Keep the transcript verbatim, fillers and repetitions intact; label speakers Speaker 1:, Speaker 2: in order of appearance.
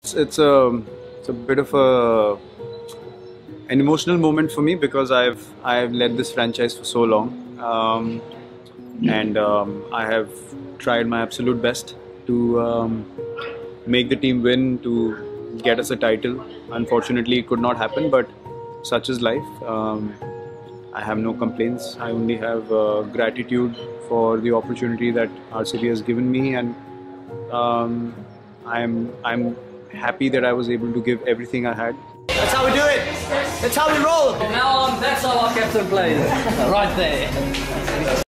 Speaker 1: It's, it's a it's a bit of a an emotional moment for me because I've I've led this franchise for so long, um, and um, I have tried my absolute best to um, make the team win, to get us a title. Unfortunately, it could not happen, but such is life. Um, I have no complaints. I only have uh, gratitude for the opportunity that R C B has given me, and um, I'm I'm happy that I was able to give everything I had.
Speaker 2: That's how we do it. That's how we roll.
Speaker 3: From now on, that's how our captain plays. Right there.